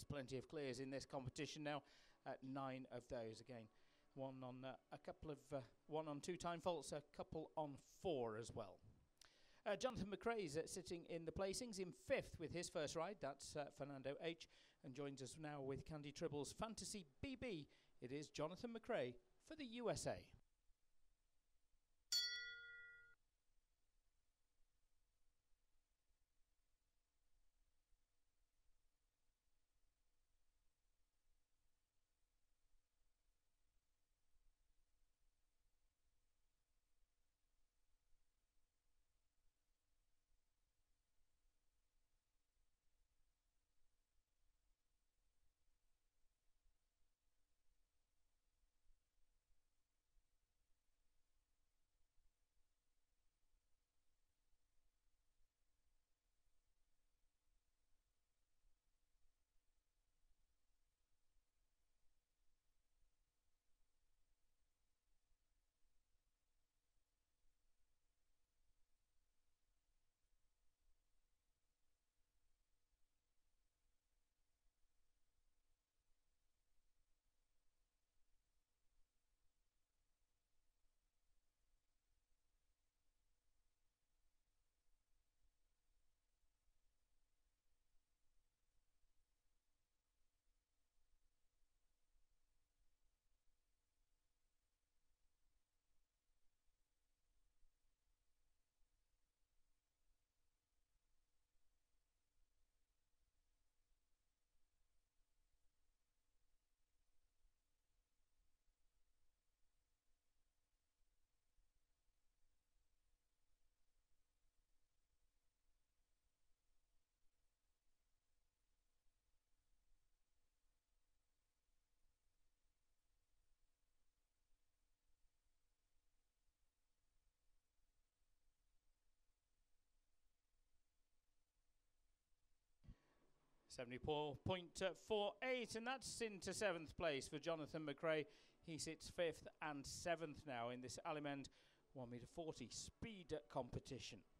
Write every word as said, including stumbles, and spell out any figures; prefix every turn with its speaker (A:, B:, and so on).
A: plenty of clears in this competition now, at nine of those. Again, one on uh, a couple of uh, one on two time faults, a couple on four as well. Uh, Jonathan McRae's uh, sitting in the placings in fifth with his first ride. That's uh, Fernando H. And joins us now with Candy Tribble's Fantasy B B. It is Jonathan McRae for the U S A. seventy-four point four eight, and that's into seventh place for Jonathan McRae. He sits fifth and seventh now in this Alimend one metre forty speed competition.